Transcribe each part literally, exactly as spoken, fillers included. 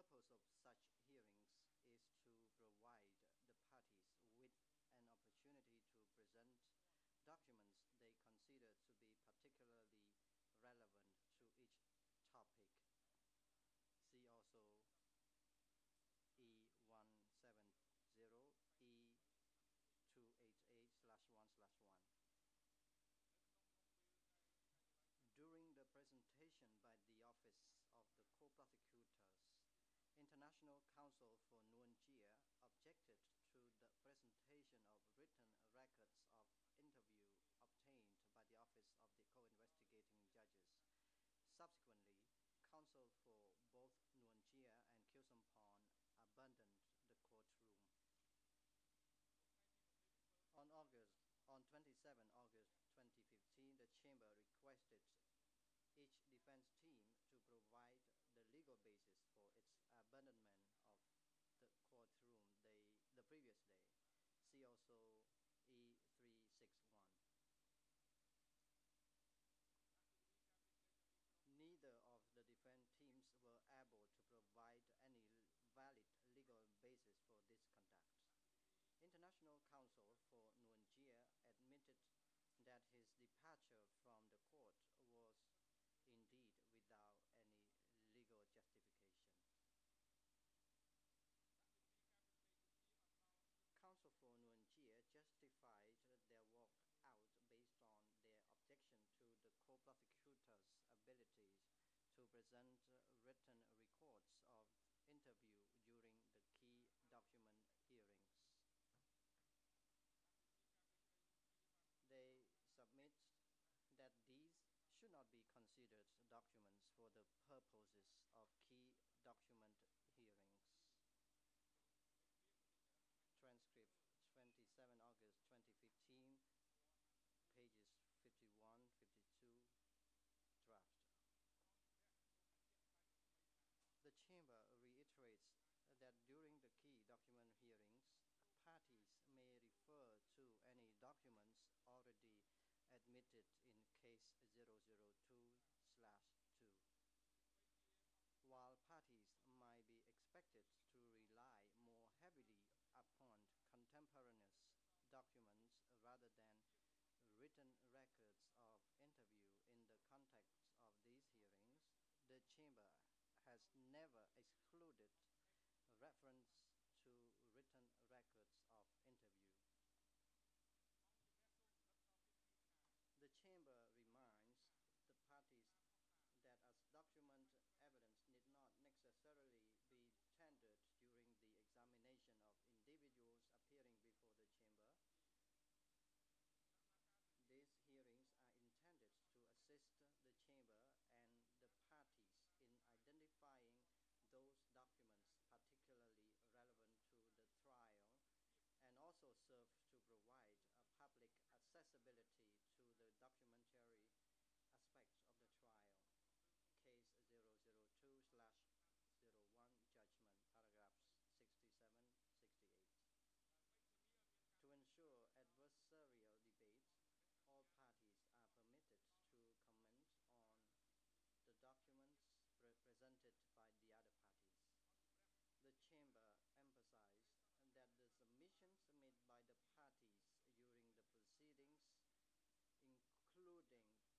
purpose of such hearings is to provide the parties with an opportunity to present documents they consider to be particularly relevant to each topic. See also E one seventy, E two eighty-eight slash one slash one. During the presentation by the Office of the Co-Prosecutors, International Counsel for Nguyen Chia objected to the presentation of written records of interview obtained by the Office of the Co-Investigating Judges. Subsequently, counsel for both Nguyen Chia and Khieu Samphan abandoned the courtroom. On August, on twenty-seventh August twenty fifteen, the Chamber requested each defense team to provide the legal basis for its abandonment of the courtroom they, the previous day. See also E three sixty-one. Neither of the defense teams were able to provide any valid legal basis for this conduct. International counsel for Nguyen Chia admitted that his departure from the court was indeed without any legal justification. Counsel for Nguyen Chia justified their walkout based on their objection to the co-prosecutor's abilities to present written records of interview during the key document hearings. They submit that these should not be considered documents for the purposes of key document hearings. Transcript twenty-seventh August twenty fifteen, pages fifty-one, fifty-two, draft. The Chamber reiterates that during the key document hearings, parties may refer to any documents already admitted in case zero zero two slash two. While parties might be expected to rely more heavily upon contemporaneous documents rather than written records of interview in the context of these hearings, the Chamber has never excluded reference to written records of interview. The Chamber reminds the parties that as document evidence need not necessarily be tendered during the examination of individuals appearing before the Chamber. These hearings are intended to assist the Chamber and the parties in identifying those documents particularly relevant to the trial, and also serve to provide a public accessibility to the documentary aspects of the trial. Case zero zero two slash zero one judgment, paragraphs sixty-seven, sixty-eight. To ensure adversarial debate, all parties are permitted to comment on the documents pre presented by the other parties. The Chamber emphasized that the submissions made by the parties during the proceedings, including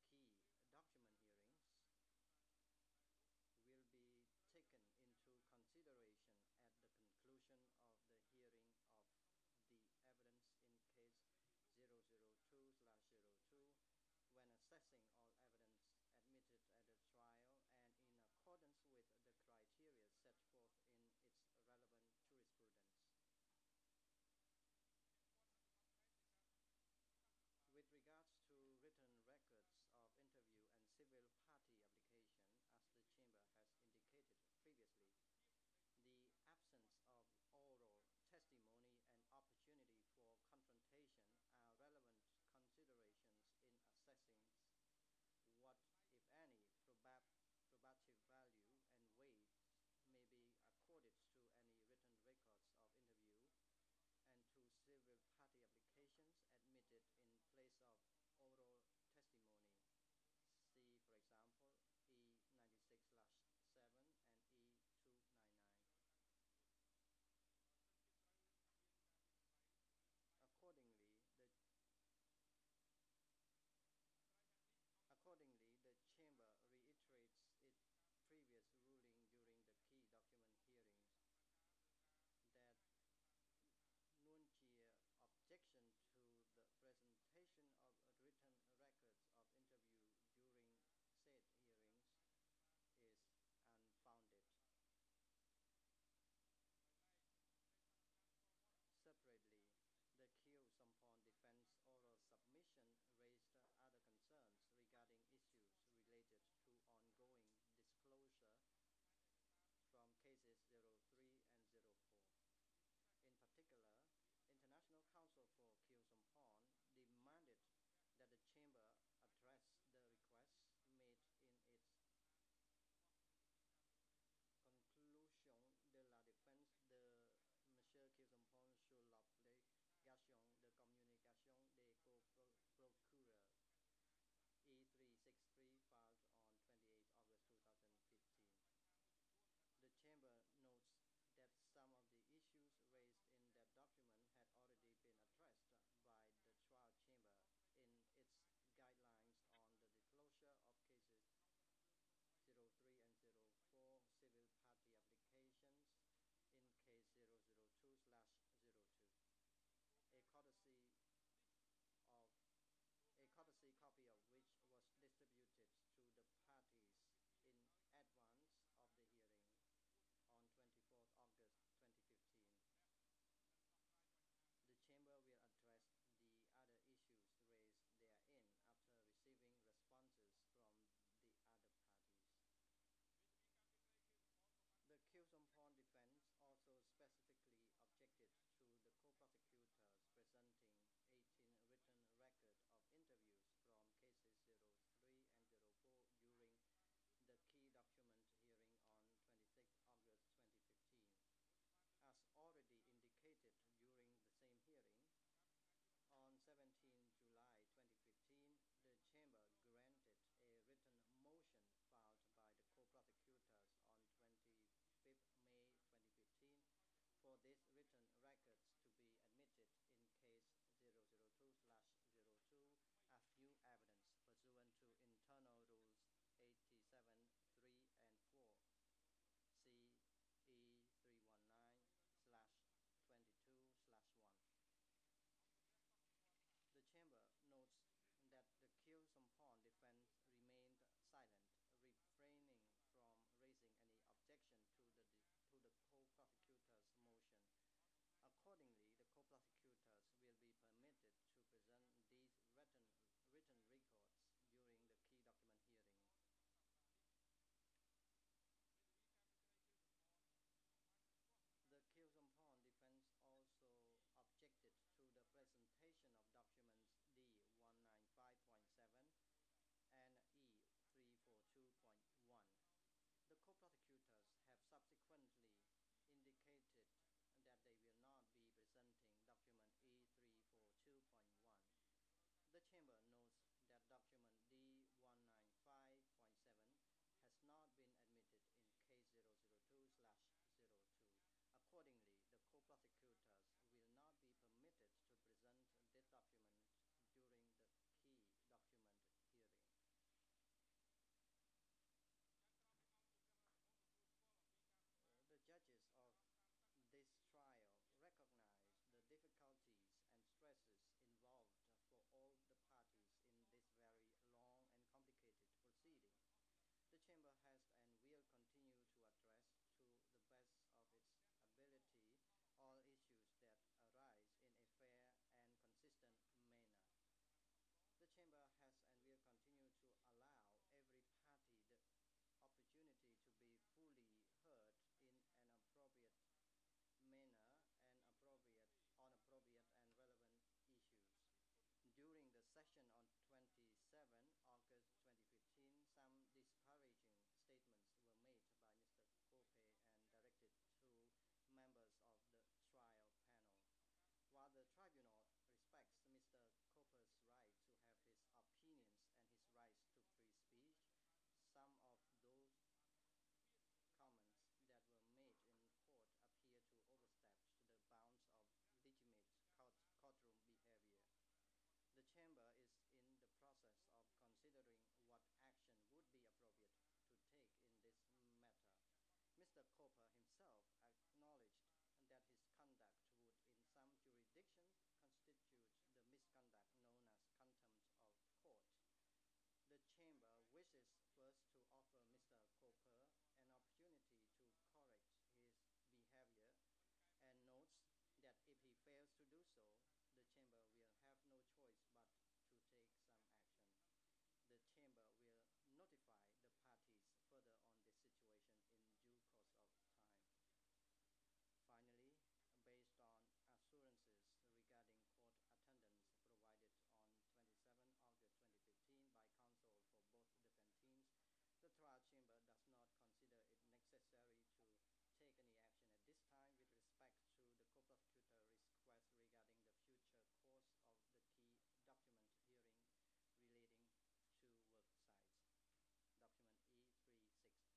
Koper himself acknowledged that his conduct would, in some jurisdictions, constitute the misconduct known as contempt of court. The Chamber wishes first to offer Mister Koper an opportunity to correct his behavior and notes that if he fails to do so, the Chamber will have no choice but to take some action. The Chamber will notify the parties further on this situation in due course of time. Finally, based on assurances regarding court attendance provided on twenty-seventh August twenty fifteen by counsel for both defense teams, the trial chamber does not consider it necessary to take any action at this time with respect to the co-prosecutor request regarding the future course of the key document hearing relating to work sites. Document E three sixty.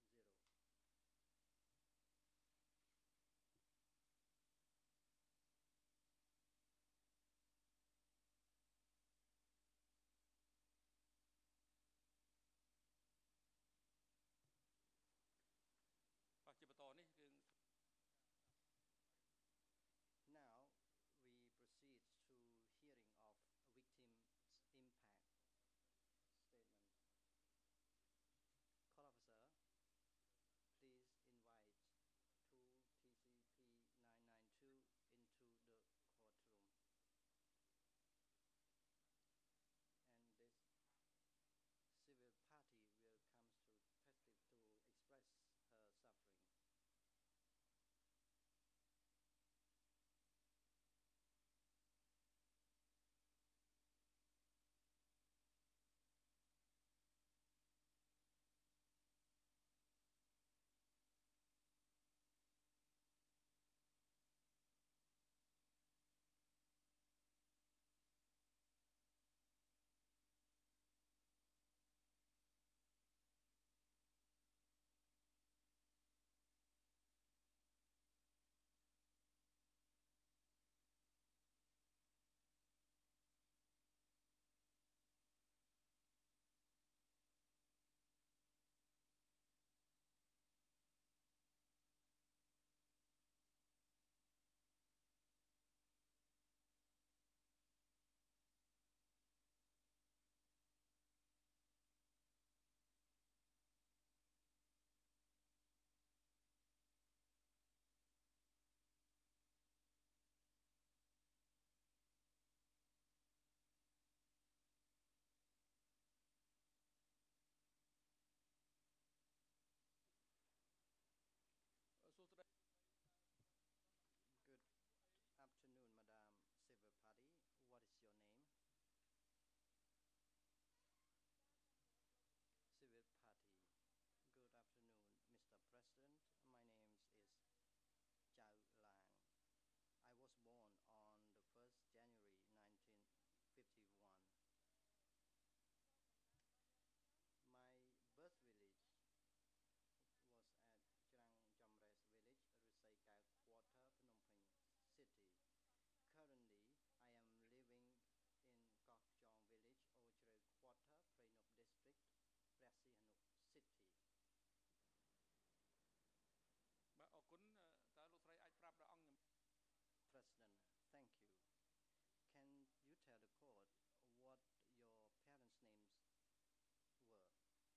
Now we proceed to hearing of victim's impact statement. Call officer, please invite two T C P nine ninety-two into the courtroom. And this civil party will come to testify to express her suffering. Good afternoon, Madam Civil Party. What is your name? Civil Party. Good afternoon, Mister President. My name is Chao Lang. I was born on the first of January nineteen fifty-one. My birth village was at Chirang Jamres village, Rusaika Quarter, Phnom Penh City. Currently, I am living in Kok Chong village, Ochre Quarter, Prenop district, Prasihanuk City. President, thank you. Can you tell the court what your parents' names were?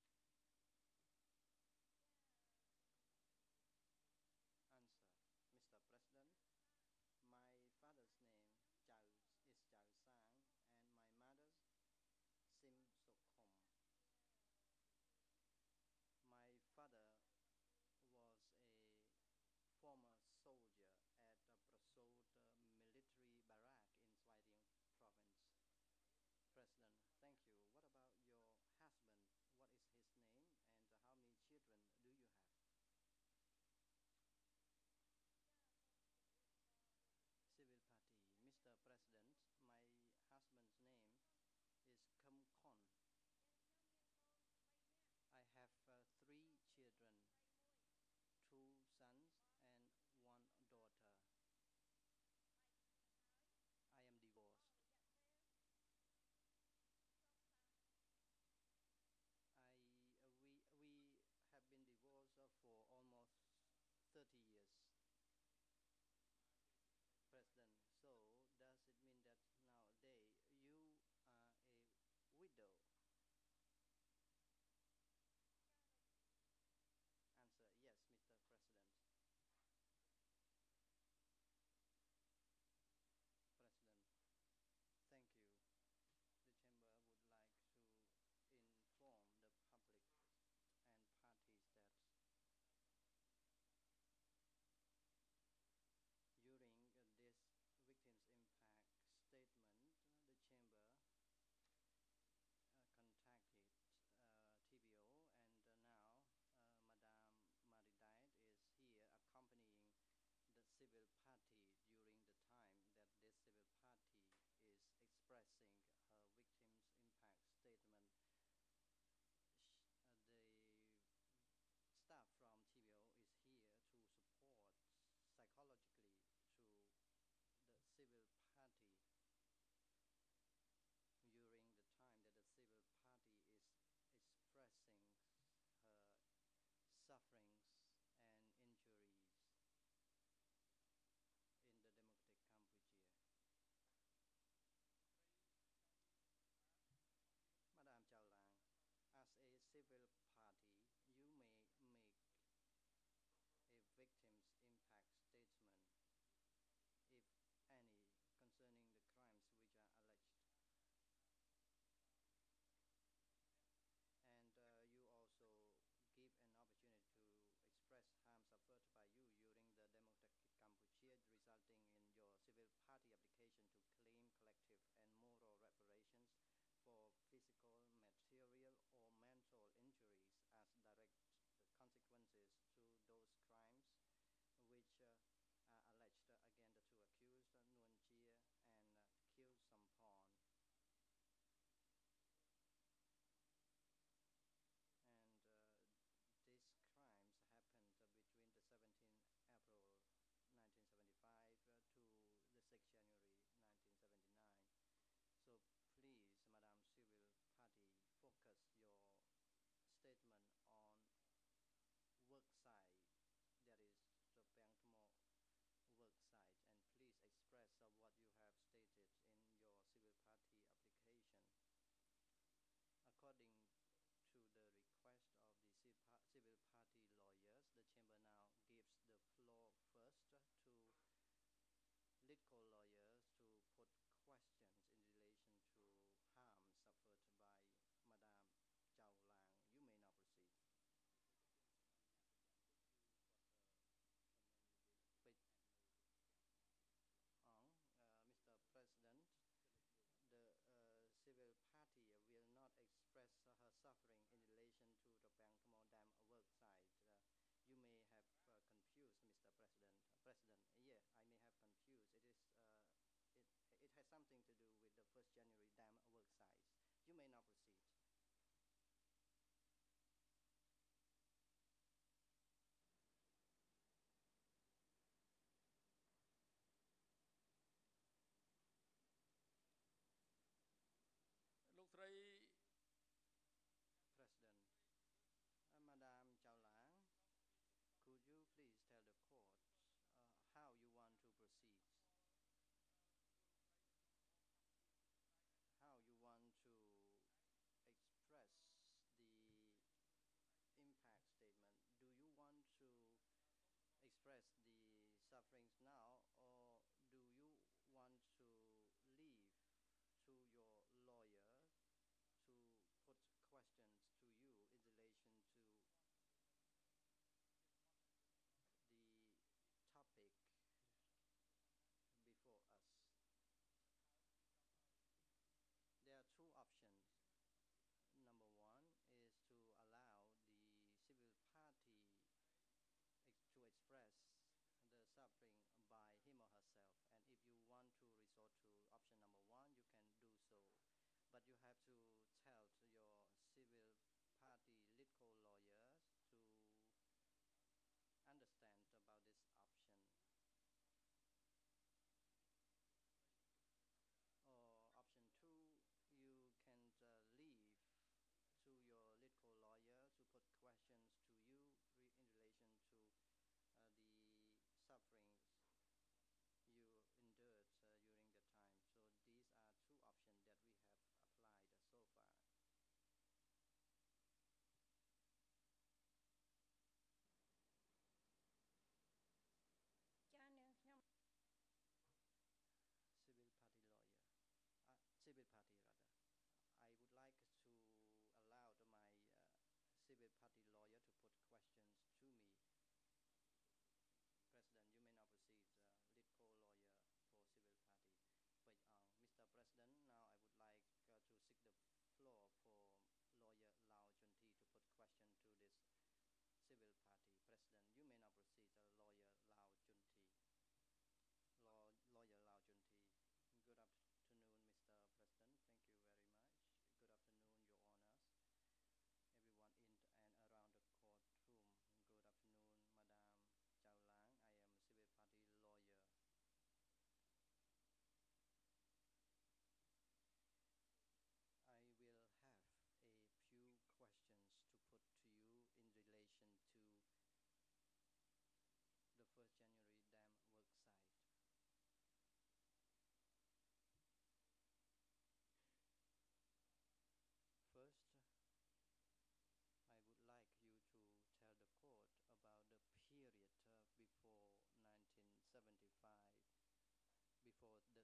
Answer. Mister President, my father's name Chao, is Chao Sang and my mother's Sim Sokhom. My father was a former soldier at the Brasod military barrack in Svay Rieng province. President, thank you. What about your husband? What is his name and how many children do you have? Civil Party. Mister President, my husband's name is Kum Kon. I have uh, three children, two sons and one daughter. I am divorced. thirty years. President, so does it mean that nowadays you are a widow? Answer, yes, Mister President. President, thank you. The Chamber would like to inform the public and parties that during uh, this victims impact statement, uh, the Chamber uh, contacted uh, T B O, and uh, now uh, Madame Maridite is here accompanying the civil party during the time that this civil party is expressing her victims impact statement. Sh uh, the staff from T B O is here to support psychologically to the civil party during the time that the civil party is expressing her sufferings and injuries in the democratic Cambodia. Madam Chao Lang, as a civil party, you may make a victim's impact statement, if any, concerning the crimes which are alleged. And uh, you also give an opportunity to express harm suffered by you during the democratic Cambodia, resulting in your civil party application to claim collective and moral reparations for physical, material, or mental injuries as direct consequences to those crimes which uh, are alleged against the two accused, Nguyen Chia and uh, Khieu Samphan. And uh, these crimes happened uh, between the seventeenth April nineteen seventy-five uh, to the sixth January nineteen seventy-nine. So please, Madam Civil Party, focus your statement on work site, that is the Bangtamo work site, and please express uh, what you have stated in your civil party application. According to the request of the civil party lawyers, the Chamber now gives the floor first to legal lawyers to put questions in relation to harm suffered by Madame Chao Lang. You may now proceed. Wait. On, uh, Mister President, the uh, civil party will not express uh, her suffering in relation to the Bangtamo Dam work site. Uh, you may have uh, confused, Mister President. Uh, President, yeah, I may have confused. It is, uh, it, it has something to do with the first January dam work site. You may now proceed. President, uh, Madame Chao Lang, could you please tell the court uh, how you want to proceed? How you want to express the impact statement? Do you want to express the sufferings now, or do you want to leave to your lawyer to put questions to you in relation to the topic before us? There are two options. Number one is to allow the civil party ex to express the suffering by him or herself, and if you want to resort to option number one, you can do so, but you have to tell to your civil party legal lawyers to understand about this option. Or option two, you can uh, leave to your legal lawyer to put questions to you re in relation to uh, the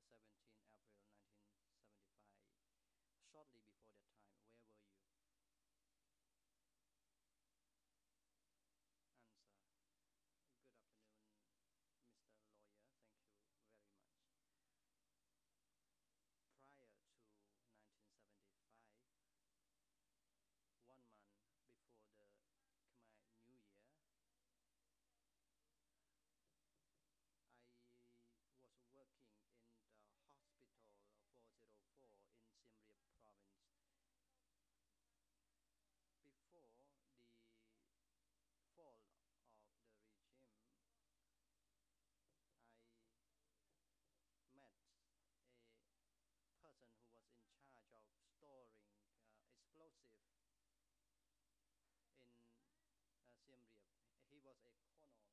seventeenth April nineteen seventy-five. Shortly before that time, where were you? Answer. Good afternoon, Mister Lawyer. Thank you very much. Prior to nineteen seventy-five, one month before the Khmer New Year, I was working in the hospital four oh four in Siem Reap province. Before the fall of the regime, I met a person who was in charge of storing uh, explosive in uh, Siem Reap. He was a colonel.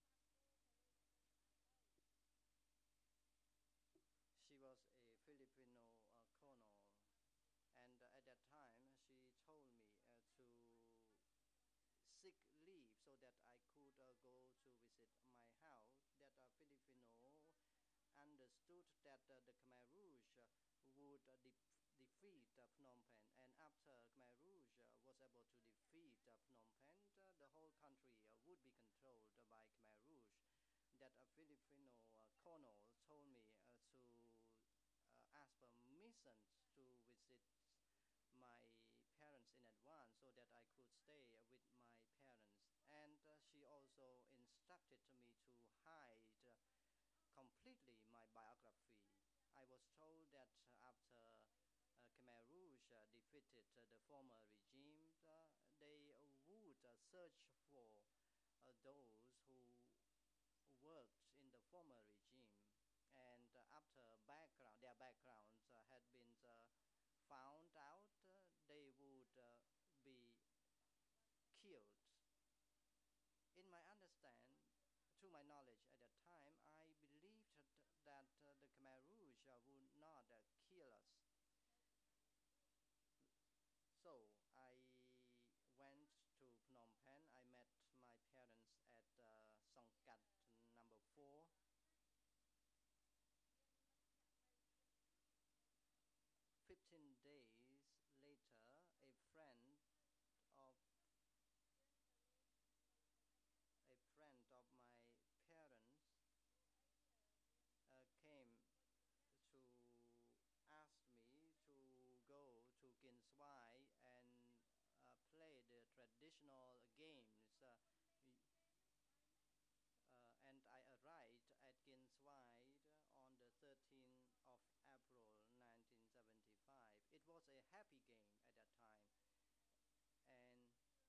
She was a Filipino uh, colonel, and uh, at that time she told me uh, to seek leave so that I could uh, go to visit my house. That uh, Filipino understood that uh, the Khmer Rouge uh, would uh, de defeat uh, Phnom Penh, and after Khmer Rouge uh, was able to defeat uh, Phnom Penh, uh, the whole country uh, would be controlled uh, by Khmer Rouge. That a Filipino uh, colonel told me uh, to uh, ask permission to visit my parents in advance so that I could stay with my parents. And uh, she also instructed me to hide uh, completely my biography. I was told that uh, after uh, Khmer Rouge uh, defeated uh, the former regime, uh, they would uh, search for uh, those who worked in the former regime. And uh, after background, their backgrounds uh, had been uh, found out, uh, they would uh, be killed. In my understand, to my knowledge at that time, I believed that, that uh, the Khmer Rouge uh, would not uh, kill us. So I went to Phnom Penh. I met my parents at uh, Songkat number four. Fifteen days later, a friend of a friend of my parents uh, came to ask me to go to Kin Swai and uh, play the traditional games. Uh, uh, and I arrived at Kin Swai on the thirteenth of April nineteen seventy-five. It was a happy game at that time. And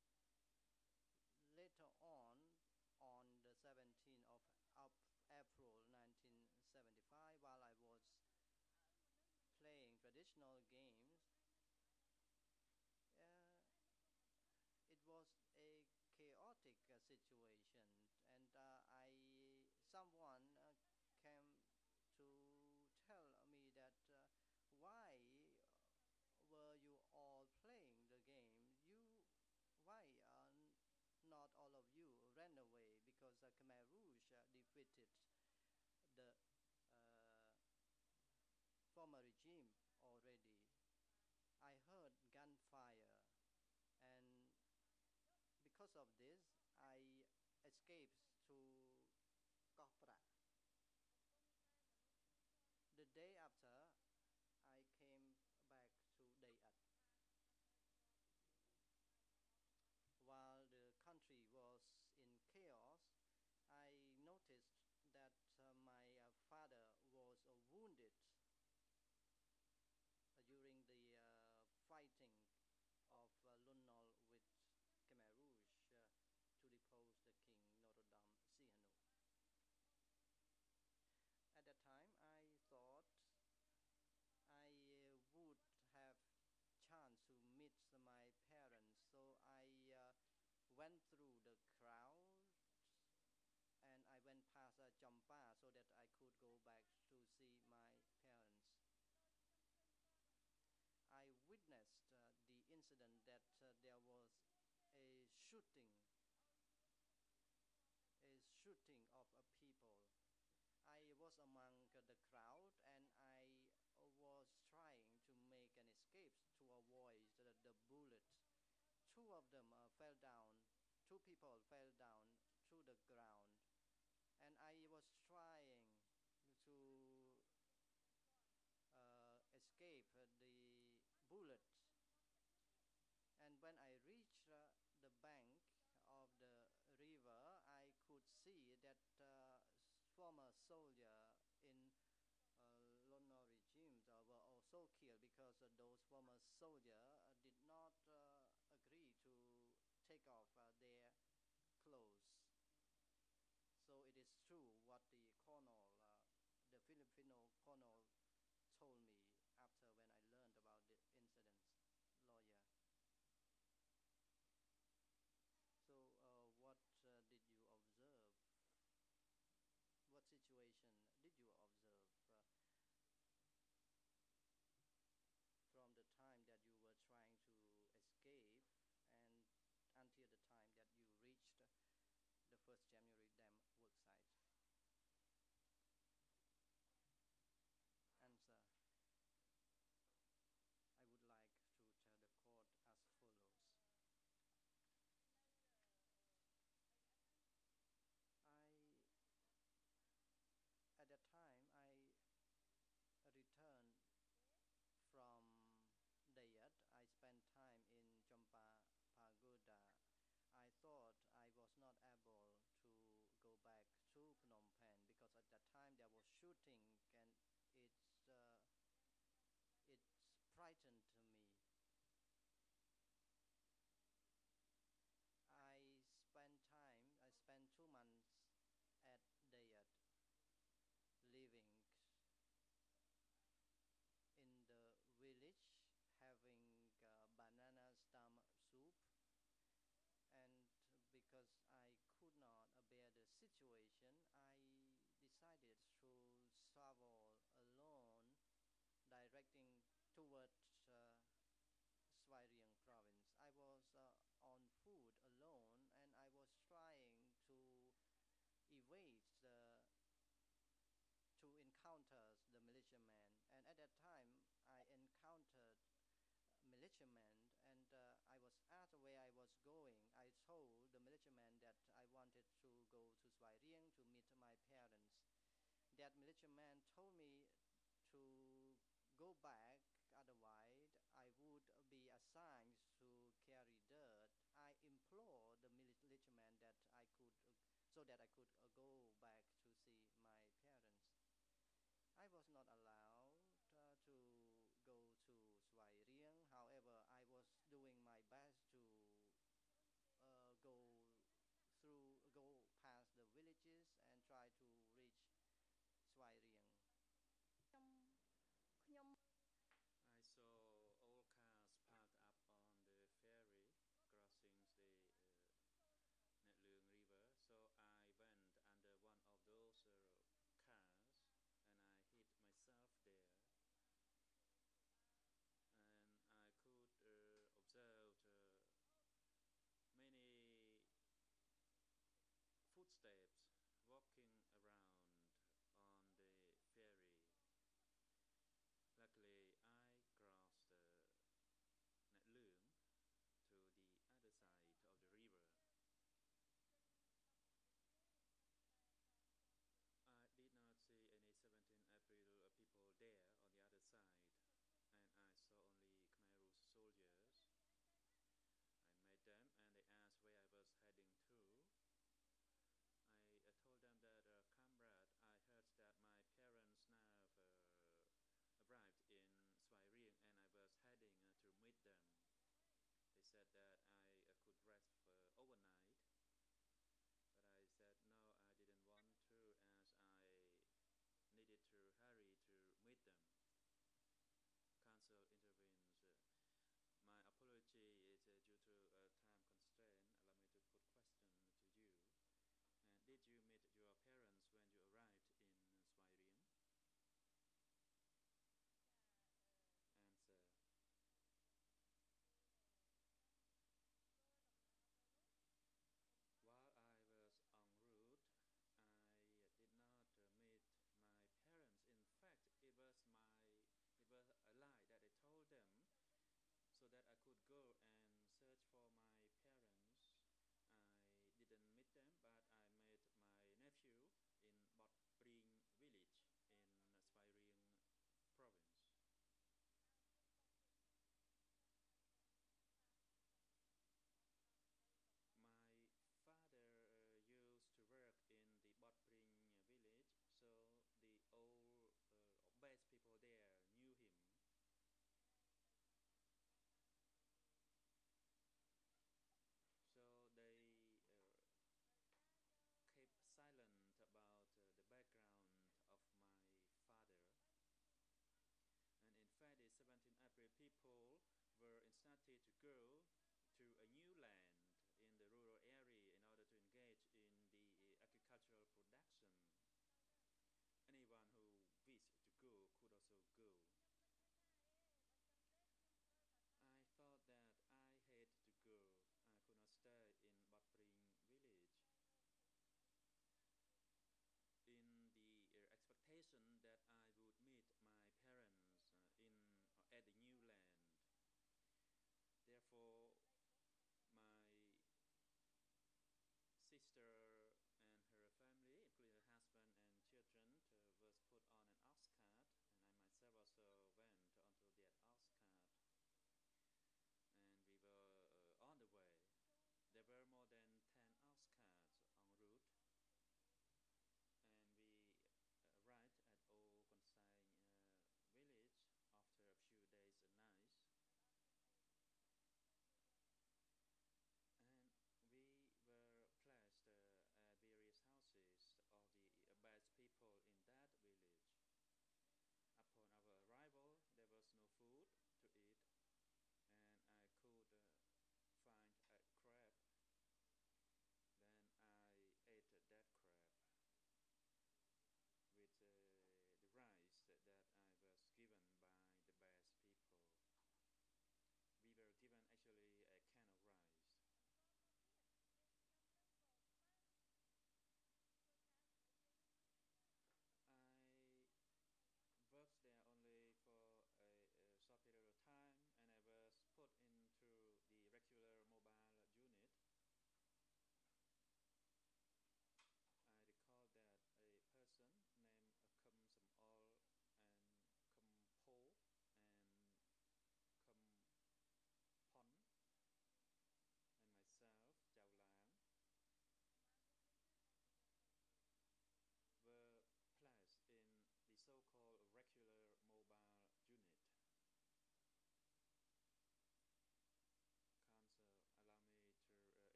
later on, on the seventeenth of April nineteen seventy-five, while I was playing traditional games, uh, it was a chaotic uh, situation, and uh, I someone uh, came to tell me that uh, why were you all playing the game? You why uh, not all of you ran away because uh, Khmer Rouge uh, defeated the uh, former regime already. I heard gunfire, and because of this, I escaped to Kopra. The day after, I came back to Dayat. While the country was in chaos, I noticed that uh, my uh, father was uh, wounded uh, during the uh, fighting of uh, Lunnol with Khmer Rouge uh, to depose the king Norodom Sihanouk. At that time, I thought I uh, would have chance to meet my parents, so I uh, went through the crowd and I went past uh, Champa so that I could go back to see my parents. I witnessed uh, the incident that uh, there was a shooting, a shooting of a people. I was among the crowd and I was trying to make an escape to avoid the, the bullet. Two of them uh, fell down, two people fell down to the ground, and I was trying to uh, escape uh, the bullet. And when I reached uh, the bank of the river, I could see that uh, former soldier in uh, Lono regime uh, were also killed because uh, those former soldiers uh, did not uh, agree to take off uh, their clothes. So it is true what the colonel, uh, the Filipino colonel, told me after when I learned about the incident, lawyer. So uh, what uh, did you observe? What situation did you observe uh, from the time that you were trying to escape and until the time that you reached the first January dam worksite? Answer. I would like to tell the court as follows. I, at that time, I returned from Dayat. I spent time in Champa Pagoda. I thought I was not able to go back to Phnom Penh because at that time there was shooting and it's uh, it's frightened me. I spent time. I spent two months at Dayat, living in the village, having uh, banana stem soup, and because I could not bear the situation, I decided to travel alone, directing towards uh, Svay Rieng province. I was uh, on foot alone, and I was trying to evade the to encounter the militiamen. And at that time, I encountered militiamen, and uh, I was asked where I was going. I told the militiaman that I wanted to go to Svay Rieng to meet my parents. That militiaman told me to go back, otherwise I would be assigned to carry dirt. I implored the militiaman that I could, uh, so that I could uh, go back to see my parents. I was not allowed uh, to go to Svay Rieng. However, I was doing my best to uh, go through, go past the villages and try to reach Svay Rieng. I saw all cars parked up on the ferry crossing the uh, Net Luang River. So I went under one of those uh, cars and I hid myself there. And I could uh, observe uh, many footsteps walking around on the ready to go to a new land in the rural area in order to engage in the agricultural production. Anyone who wished to go could also go. I thought that I had to go. I could not stay in Bat Pring village. In the uh, expectation that I would meet my parents uh, in uh, at the new land. Therefore,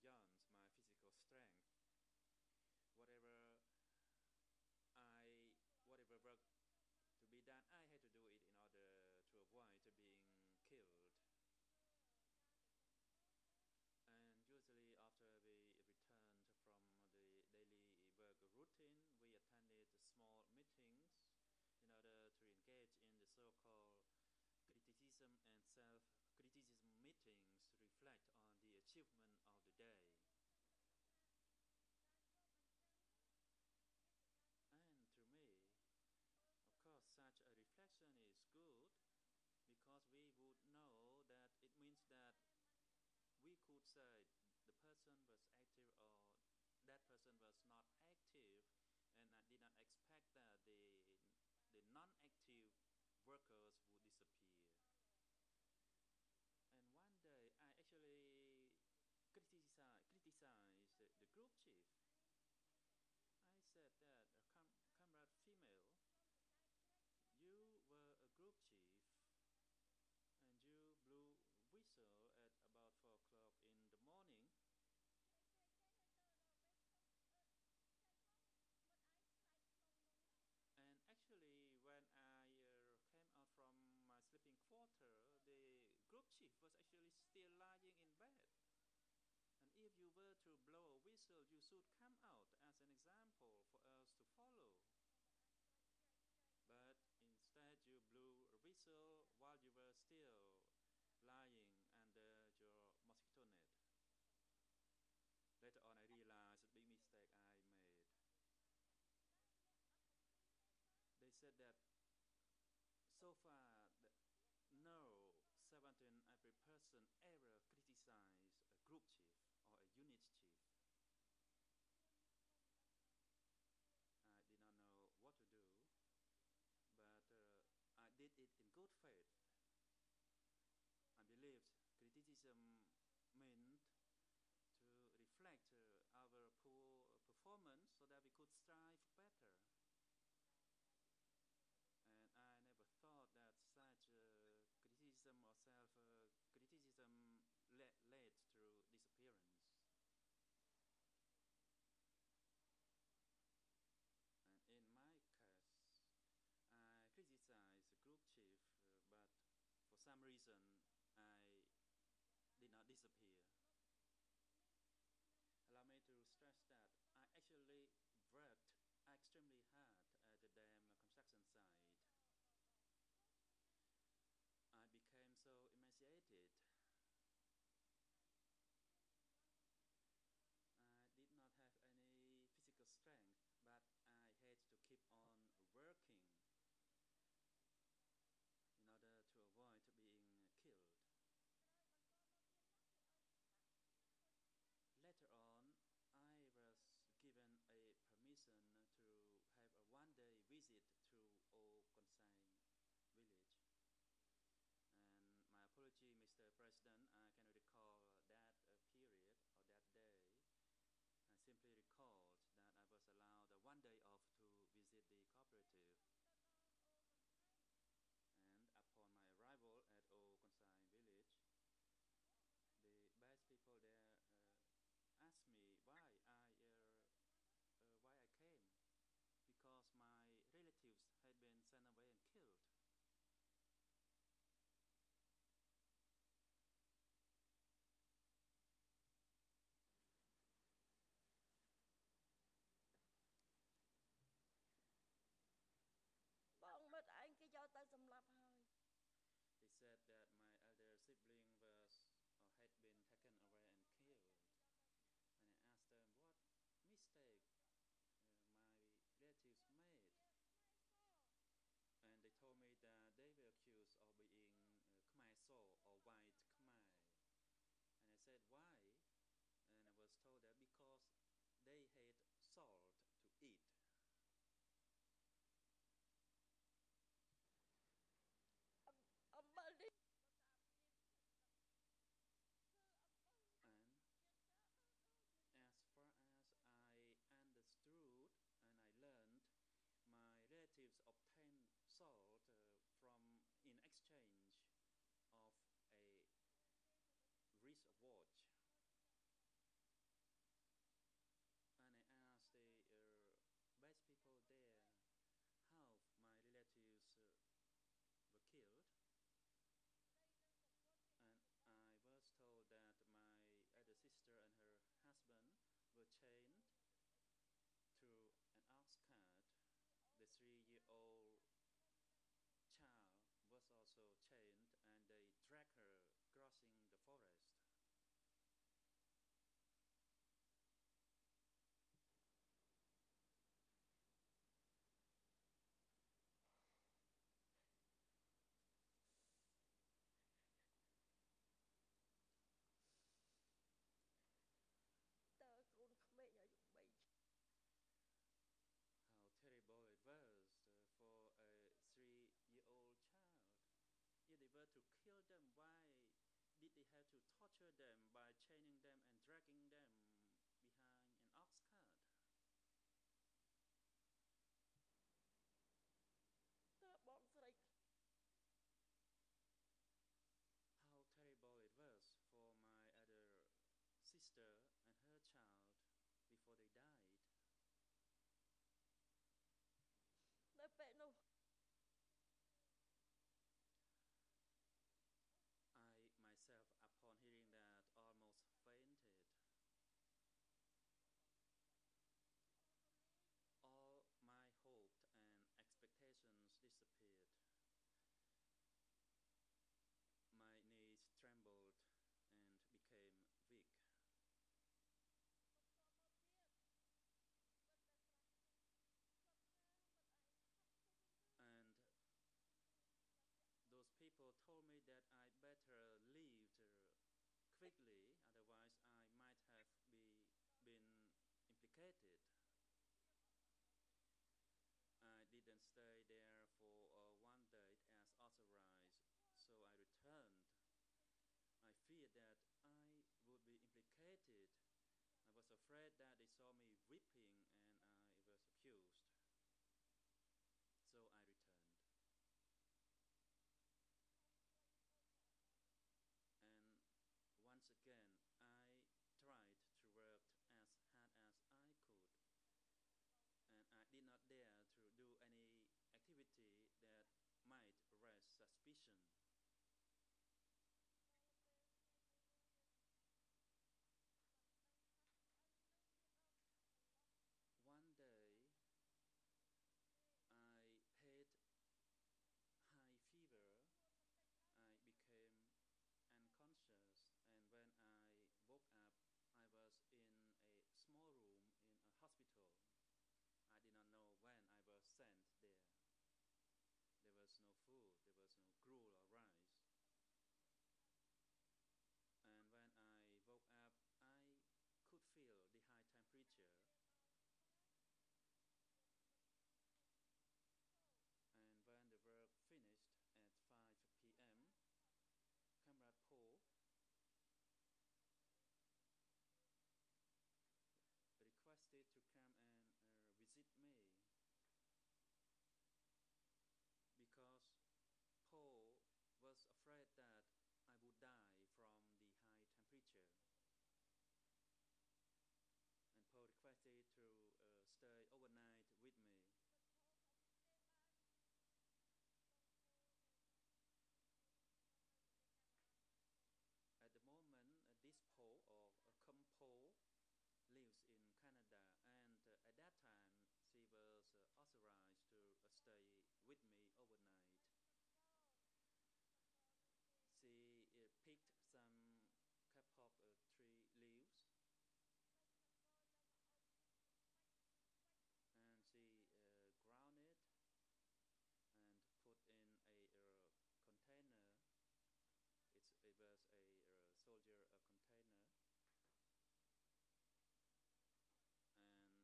beyond my physical strength. Whatever I, whatever work to be done, I had to do it in order to avoid being killed. And usually after we returned from the daily work routine, we attended small meetings in order to engage in the so-called criticism and self-criticism meetings to reflect on the achievement of the day. And to me, of course, such a reflection is good because we would know that it means that we could say the person was active or that person was not active, and I did not expect that the, the non-active workers would disappear. And one day I actually criticized, criticized the, the group chief. I said that, uh, com comrade female, you were a group chief and you blew whistle at about four o'clock in the morning. And actually, when I uh, came out from my sleeping quarter, the group chief was actually still lying in bed. And if you were to blow a whistle, you should come out as an example for us to follow. But instead, you blew a whistle while you were still lying under your mosquito net. Later on, I realized the big mistake I made. They said that so far, the, no seventeen every person ever criticized a group chief or a unit chief. I did not know what to do, but uh, I did it in good faith. I believed criticism meant to reflect uh, our poor performance so that we could strive better. And I never thought that such uh, criticism or self-criticism uh, led, led to disappearance. And in my case, I criticized the group chief, uh, but for some reason, I did not disappear. Allow me to stress that I actually worked extremely hard at the dam construction site. I became so emaciated. I did not have any physical strength, but I had to keep on working in order to avoid being killed. Later on, I was given a permission to have a one-day visit to O Konsai village. And my apology, Mister President, I cannot recall that uh, period or that day. I simply recalled that I was allowed uh, one day off to visit the cooperative. And upon my arrival at O Konsai village, the best people there uh, asked me why I, uh, uh, why I came, because my relatives had been sent away and killed. They said that my elder sibling was or had been taken away and killed. And I asked them what mistake uh, my relatives made. And they told me that they were accused of being uh, Khmer So or white Khmer. And I said why? And I was told that because they had salt to eat. And as far as I understood and I learned, my relatives obtained salt uh, from in exchange of a were to kill them, why did they have to torture them by chaining them and dragging them behind an ox cart? តើបងស្រី How terrible it was for my other sister and her child before they died. នៅពេលនោះ I myself, upon hearing that, almost fainted. All my hope and expectations disappeared. My knees trembled and became weak. And those people told me that I better leave quickly, otherwise I might have be, been implicated. I didn't stay there for uh, one day as authorized, so I returned. I feared that I would be implicated. I was afraid that they saw me weeping and I was accused. So I returned. And once again, I tried to work as hard as I could. And I did not dare to do any activity that might raise suspicion. One day, I had high fever. I became unconscious, and when I woke up, I was in a small room in a hospital. I did not know when I was sent there. There was no food, there was no gruel or rice. And when I woke up, I could feel the high temperature. And when the work finished at five p.m., Comrade Paul requested to come and uh, visit me, because Paul was afraid that I would die from the high temperature. And Paul requested to uh, stay overnight with me. At the moment, uh, this Paul, or uh, Kham Paul, lives in Canada, and uh, at that time she was uh, authorized to uh, stay with me overnight. She uh, picked some kapok uh, tree leaves, and she uh, ground it and put in a uh, container. It's, it was a uh, soldier uh, container, and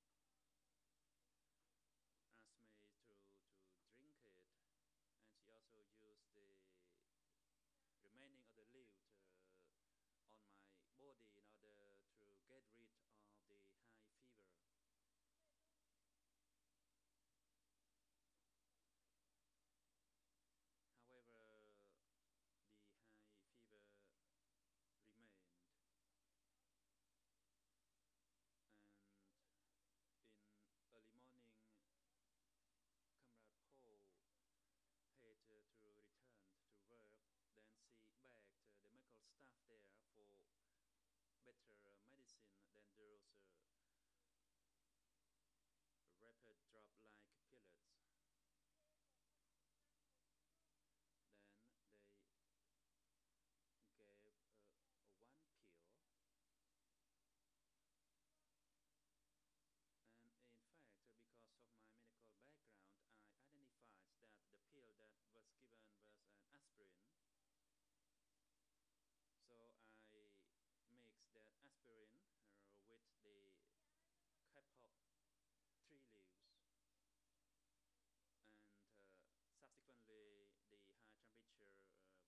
asked me to, to drink it. And she also used the remaining of the leaf uh, on my body in order to get rid of the high fever. However, the high fever remained, and in early morning, Comrade Paul had uh, to return to work. Then she begged uh, the medical staff there for better uh, medicine than those uh, rapid drop-like pellets. Then they gave uh, one pill, and in fact, because of my medical background, I identified that the pill that was given was an aspirin. So I mixed that aspirin uh, with the kapok tree leaves, and uh, subsequently the high temperature uh,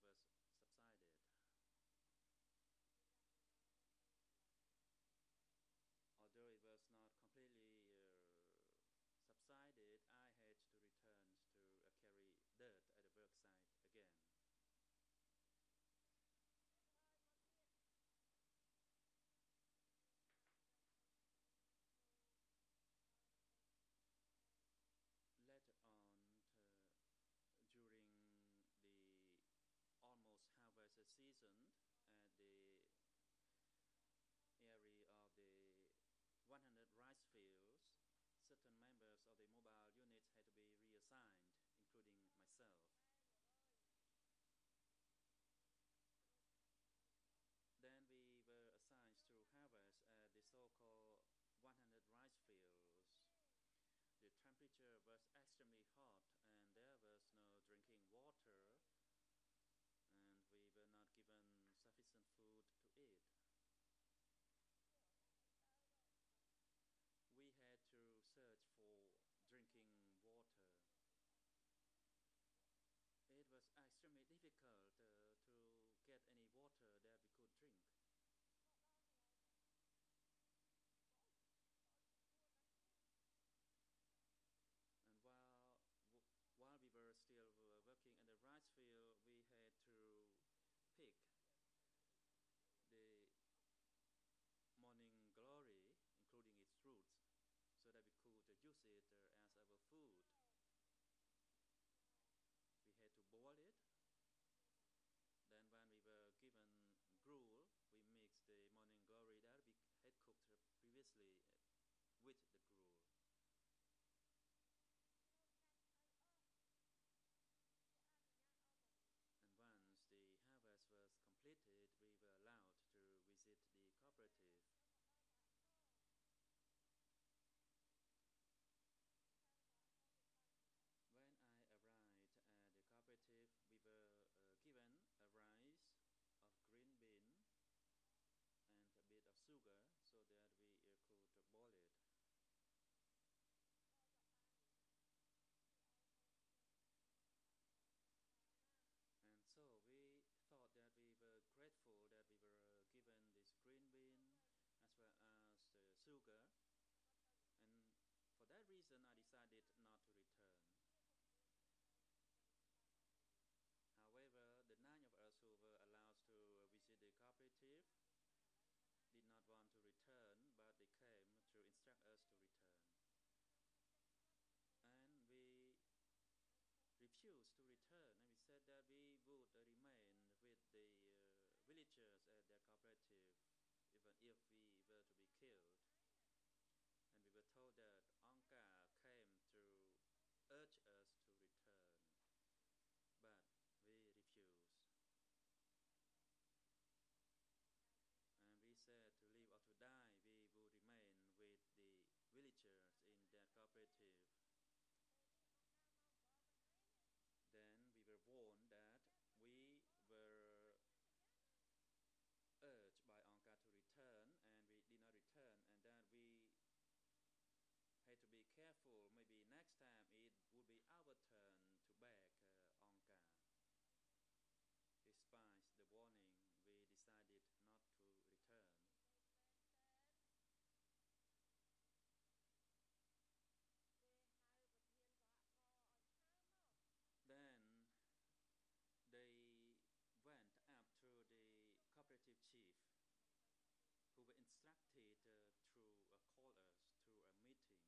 get any water that we could drink. And while while we were still working in the rice field, we had to pick the morning glory, including its roots, so that we could use it as our food. We had to boil it. Then when we were given gruel, we mixed the morning glory that we had cooked previously with the gruel. And once the harvest was completed, we were allowed to visit the cooperative. When I arrived at the cooperative, we were uh, given a rice of green bean and a bit of sugar so that we uh, could boil it. And so we thought that we were grateful that we were given this green bean as well as the sugar, and for that reason I decided not to return. However, the nine of us who were allowed to visit the cooperative did not want to return, but they came to instruct us to return. And we refused to return, and we said that we would remain with the uh, villagers at their cooperative even if we were to be killed. And we were told that Angka came to urge us to return, but we refused. And we said to live or to die, we would remain with the villagers in that cooperative. Then we were warned that we were urged by Angka to return, and we did not return, and that we had to be careful. Maybe next time it would be our turn to beg uh, Angka. Despite the warning, we decided not to return. Then they went up to the cooperative chief, who were instructed uh, to uh, call us to a meeting.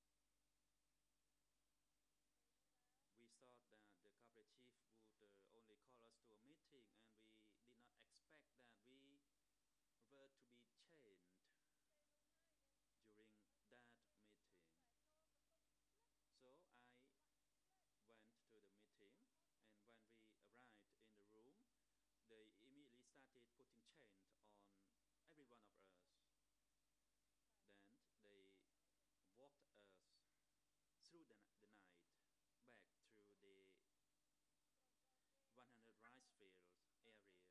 We thought that the cooperative chief would uh, only call us to a meeting, and we did not expect that we were to be chained during that meeting. So I went to the meeting, and when we arrived in the room, they immediately started putting chains on every one of us. Then they walked us through the, the night back to the one hundred rice fields area.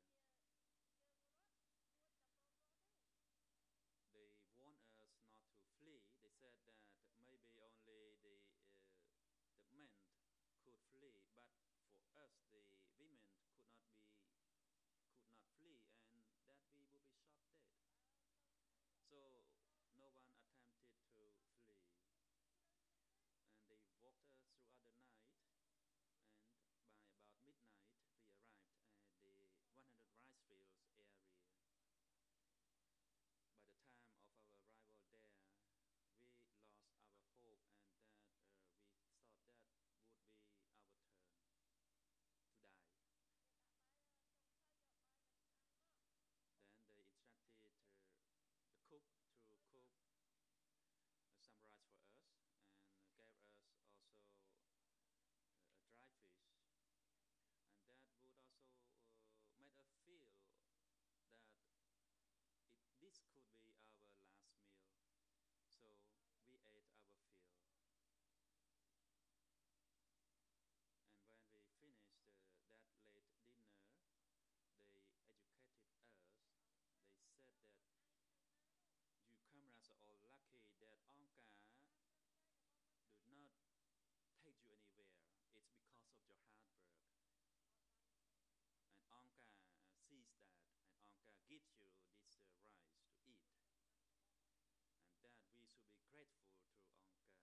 They warned us not to flee. They said that maybe only the, uh, the men could flee, but for us, the women could not be could not flee, and that we would be shot dead. So no one attempted to flee, and they walked us throughout the night, and by about midnight we arrived at the one hundred rice fields area. By the time of our arrival there, we lost our hope, and that uh, we thought that would be our turn to die. Then they instructed uh, the cook to cook uh, some rice for us, and gave us also uh, a dry fish, and that would also uh, make us feel that it, this could be our last meal. So we ate our fill. And when we finished uh, that late dinner, they educated us. They said that you comrades are all lucky that Angka did not take you anywhere. It's because of your hard work. And Angka sees gives you this uh, rice to eat, and that we should be grateful to Angkar.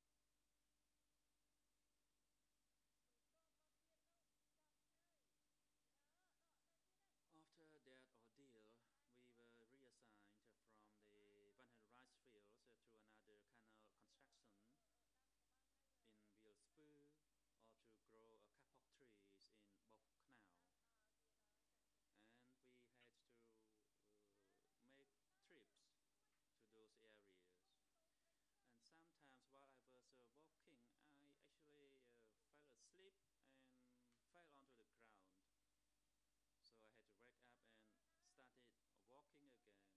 After that ordeal, we were reassigned from the one hundred rice fields to another canal construction in Wilspur, or to grow a kapok trees in Bok Canal. And we had to uh, make trips to those areas. And sometimes while I was uh, walking, I actually uh, fell asleep and fell onto the ground. So I had to wake up and started walking again.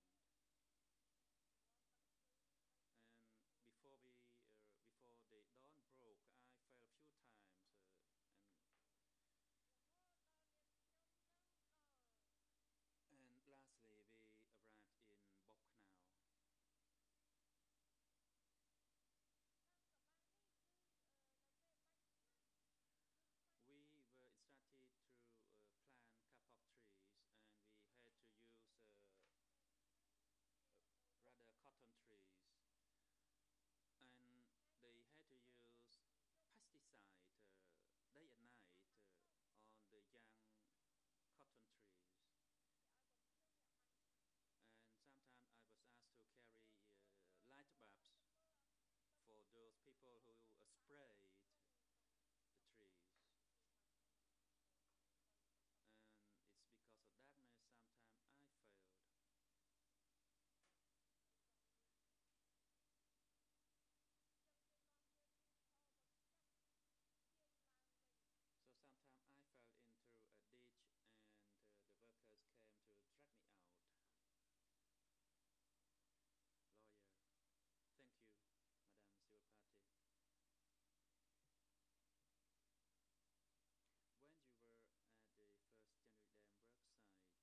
And before we, uh, before the dawn broke, I fell a few times, uh, and and lastly we arrived in Bok Canal. We were instructed to uh, plant kapok trees, and we had to use uh, uh, rather cotton trees, and they had to use pesticide uh, day and night uh, on the young cotton trees. And sometimes I was asked to carry uh, light bulbs for those people who uh, sprayed the trees. And it's because of darkness sometimes I failed. So sometimes I fell into a ditch, and uh, the workers came to drag me out. Lawyer. Thank you, Madam Civil Party. When you were at the first January Dam work site,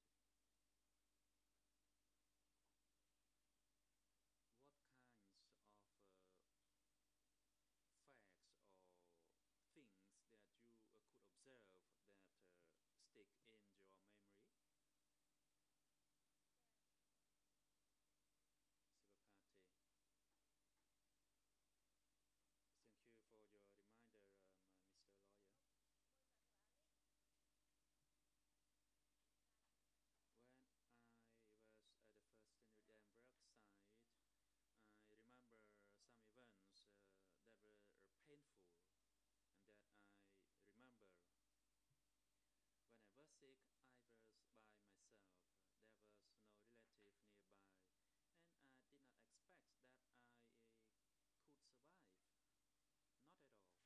what kinds of uh, facts or things that you uh, could observe that uh, stick in your memory? Civil Party. Thank you for your reminder, um, uh, Mister Lawyer. When I was at the first January Dam work site, I remember some events uh, that were painful and that I remember. When I was sick, I was by myself. There was no relative nearby, and I did not expect that I uh, could survive. Not at all.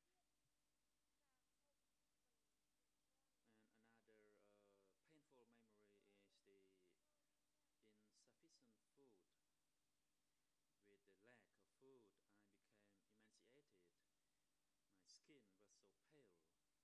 And another uh, painful memory is the insufficient food. With the lack of food, I became emaciated. My skin was so pale.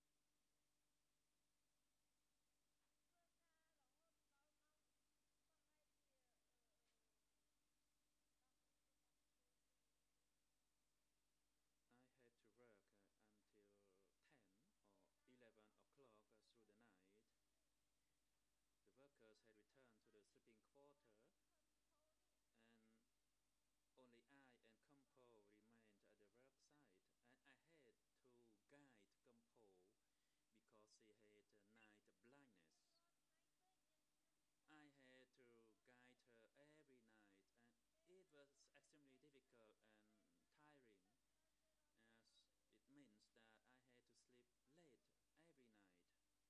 I had to work uh, until ten or eleven o'clock uh, through the night. The workers had returned to the sleeping quarter, and only I and Kampo remained at the work site, and I had to guide Kampo because he had uh, night blindness. I had to guide her every night, and it was extremely difficult and tiring, as it means that I had to sleep late every night.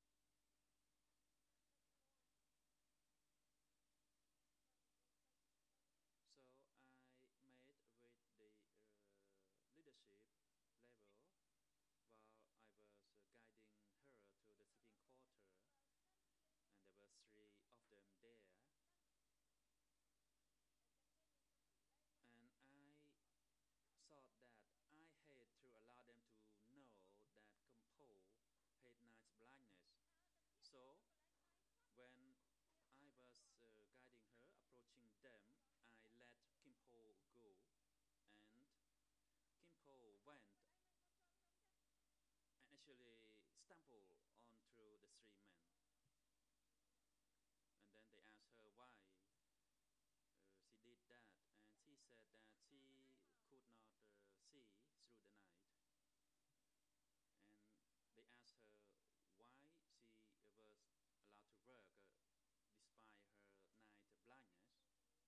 So I met with the uh, leadership level while I was uh, guiding her to the sleeping quarter, and there were three of them there, and I thought that I had to allow them to know that Kampo had night blindness. So when I was uh, guiding her, approaching them, I let Kimpo go, and Kimpo went and actually stumbled onto the three men. And then they asked her that, and she said that she could not uh, see through the night. And they asked her why she was allowed to work uh, despite her night blindness.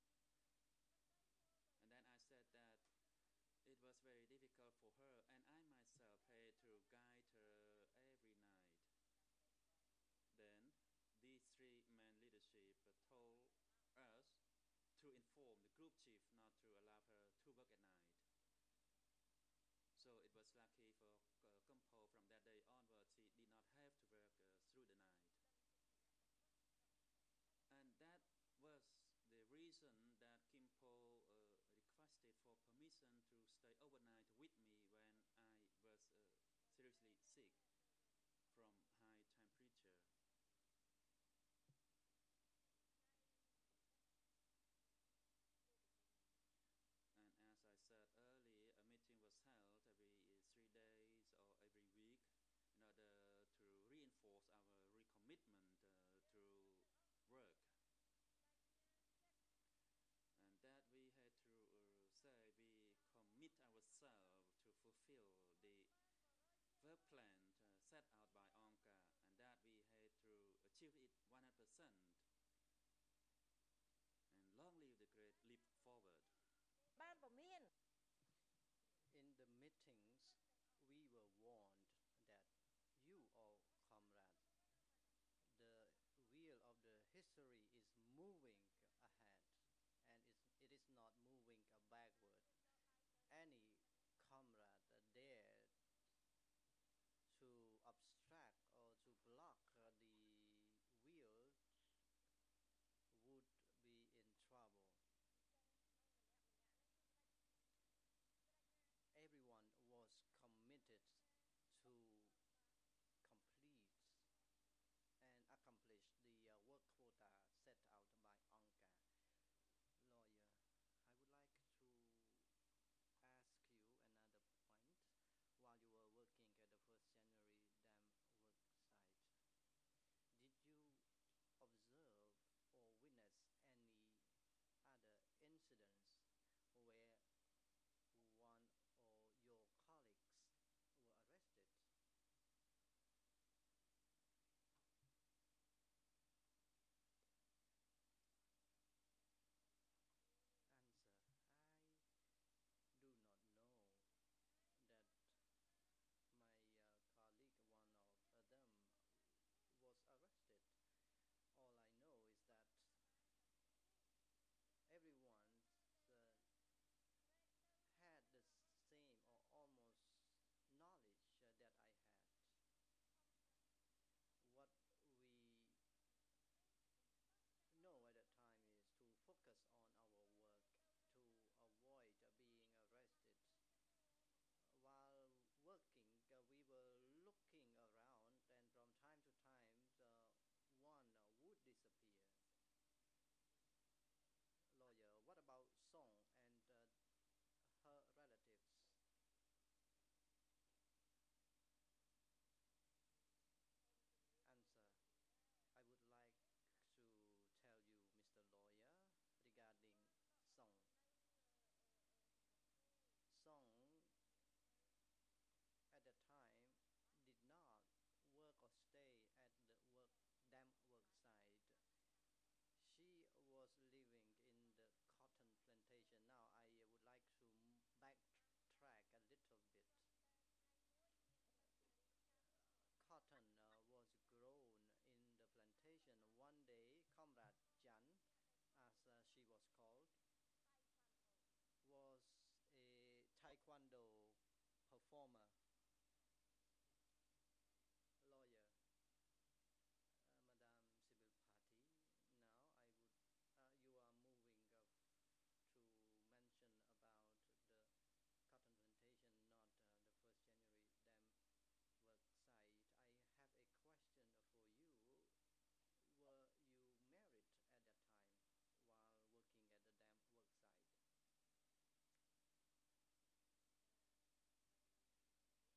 And then I said that it was very difficult for her, and I myself had to guide her every night. Then these three men leadership told us to inform the group chief not to allow her to work at night. So it was lucky for uh, Kampo. From that day onwards, he did not have to work uh, through the night. And that was the reason that Kimpo uh, requested for permission to stay overnight with me when I was uh, seriously sick from high temperature. And as I said earlier, a meeting was held every three days or every week in order to reinforce our recommitment uh, to work. And that we had to uh, say we commit ourselves to fulfill the work plan uh, set out by Onka, and that we had to achieve it one hundred percent. And long live the great leap forward. In the meetings, we were warned that you all comrades, the wheel of the history is moving ahead, and it's, it is not moving backward. Any comrade dared to obstruct or to block uh, the wheel would be in trouble. Everyone was committed to complete and accomplish the uh, work quota set out by Anka. Lawyer, I would like to ask you another point. While you were working at the first January dam work site, did you observe or witness any other incidents where one or your colleagues were arrested? Answer: I do not know that my uh, colleague, one of them, was arrested. All I know is that everyone uh, had the same or almost knowledge uh, that I had. What we know at that time is to focus on our work, to avoid uh, being arrested. While working, uh, we were looking around, and from time to time, uh, one uh, would disappear. Lawyer, what about Song and uh, her relatives? Answer: I would like to tell you, Mister Lawyer, regarding Song. Song at the time did not work or stay at the work dam work site. She was living in the cotton plantation. Now I would like to backtrack a little bit. Cotton uh, was grown in the plantation. One day, Comrade Jan, as uh, she was called, was a taekwondo performer. Lawyer, uh, Madame Sibyl Party. Now I would, uh, you are moving uh, to mention about the cotton plantation, not uh, the first January dam work site. I have a question for you. Were you married at that time while working at the dam work site?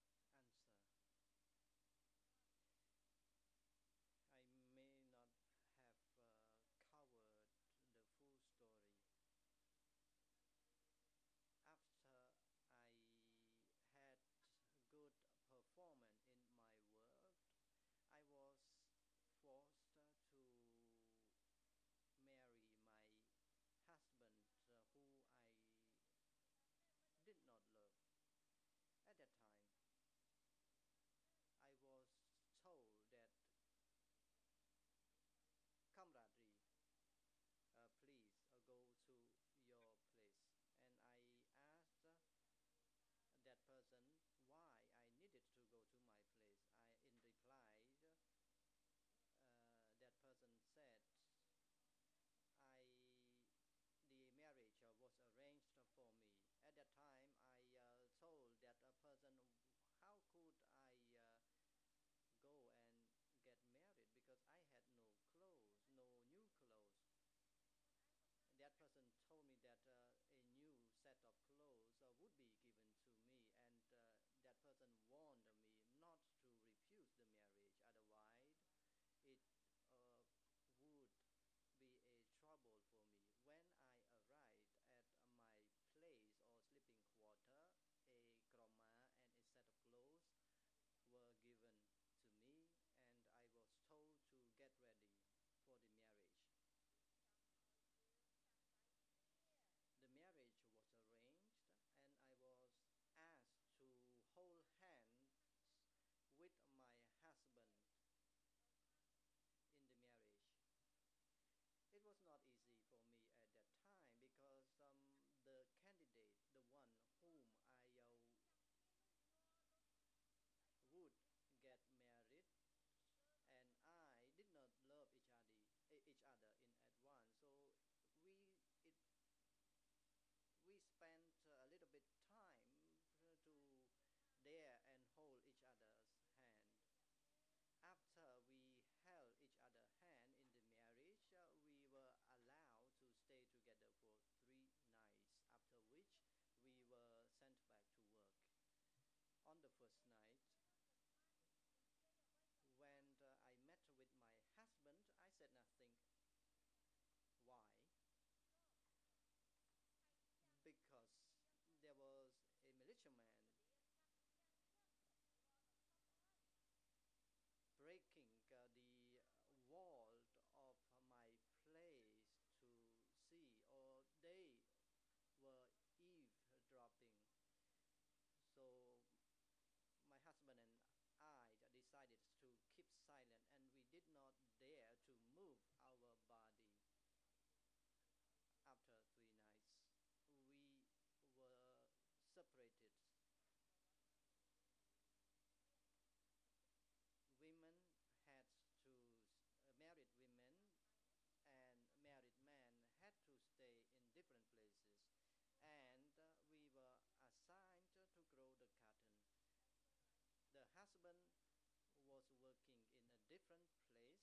person told me that uh, a new set of clothes uh, would be given to me, and uh, that person warned me not to refuse the marriage, otherwise it uh, would be a trouble for me. When I arrived at my place or sleeping quarter, a kroma and a set of clothes were given to me, and I was told to get ready for the marriage. The marriage was arranged, and I was asked to hold hands with my husband in the marriage. It was not easy for me at that time because um, the candidate, the one whom I uh, would get married, and I did not love each other, each other in advance. So we it we spent a little bit time to dare and hold each other's hand. After we held each other's hand in the marriage, uh, we were allowed to stay together for three nights, after which we were sent back to work. On the first night, when uh, I met with my husband, I said nothing. Why? Because there was a militiaman breaking uh, the wall of my place to see, or they were eavesdropping. So my husband and I decided to keep silent, and we did not dare to move our body. After three nights, we were separated. Women had to, uh, married women and married men had to stay in different places, and uh, we were assigned to grow the cotton. The husband was working in a different place